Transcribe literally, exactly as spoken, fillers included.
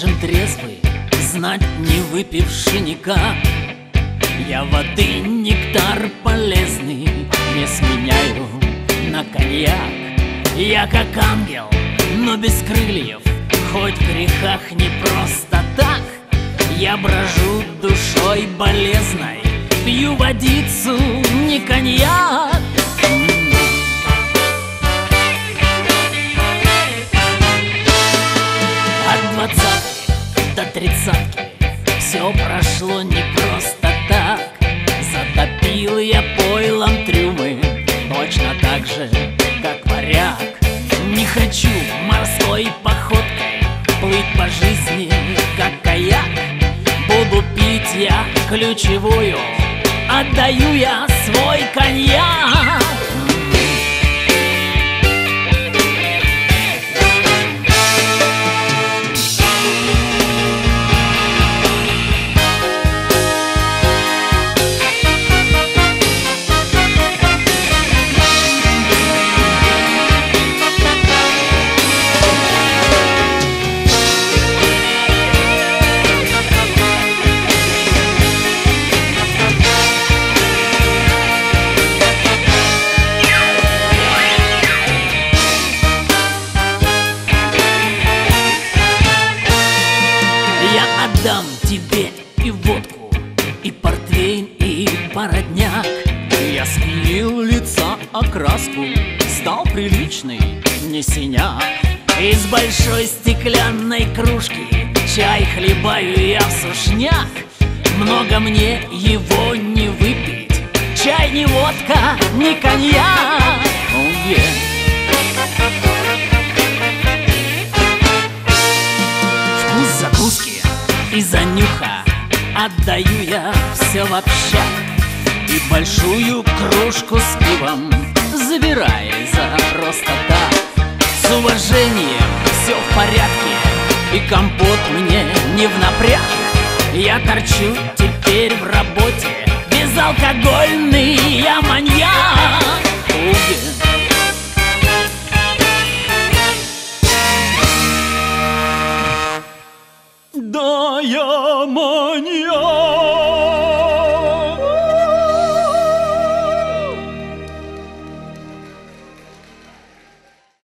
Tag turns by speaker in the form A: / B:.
A: важен трезвый, знать не выпивший никак. Я воды нектар полезный не сменяю на коньяк. Я как ангел, но без крыльев, хоть в грехах не просто так. Я брожу душой болезной, пью водицу, не коньяк. От двадцатки до тридцатки все прошло не просто так. Затопил я пойлом трюмы, точно так же, как моряк. Не хочу морской походкой плыть по жизни, как каяк. Буду пить я ключевую, отдаю я свой коньяк. Дам тебе и водку, и портвейн, и породняк. Я сменил лица окраску, стал приличный, не синяк. Из большой стеклянной кружки чай хлебаю я в сушняк. Много мне его не выпить, чай не водка, не коньяк. Oh, yeah. Вкус закуски из-за нюха отдаю я все в общак. И большую кружку с пивом забирай за просто так. С уважением все в порядке, и компот мне не в напряг. Я торчу теперь в работе, безалкогольный я маньяк. Oh, yeah.